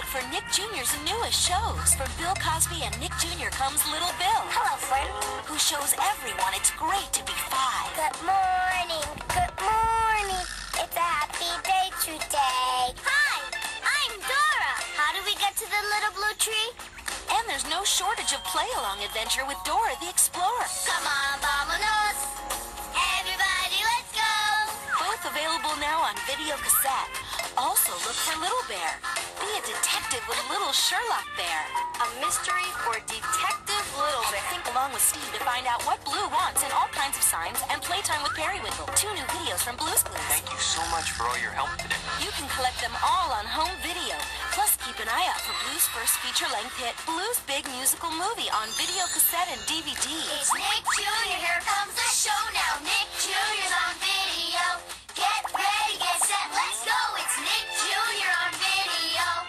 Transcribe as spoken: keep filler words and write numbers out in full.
for Nick Junior's newest shows. From Bill Cosby and Nick Junior comes Little Bill. Hello, friend. Who shows everyone it's great to be five. Good morning. Good morning. It's a happy day today. Hi, I'm Dora. How do we get to the little blue tree? And there's no shortage of play-along adventure with Dora the Explorer. Come on, vámonos. Everybody, let's go. Both available now on video cassette. Also look for Little Bear. Be a detective with Little Sherlock Bear. A mystery for Detective Little And Bear. think along with Steve to find out what Blue wants in all kinds of signs and playtime with Periwinkle. Two new videos from Blue's Clues. Thank you so much for all your help today. You can collect them all on home video. Plus, keep an eye out for Blue's first feature-length hit, Blue's Big Musical Movie, on video cassette and D V D. It's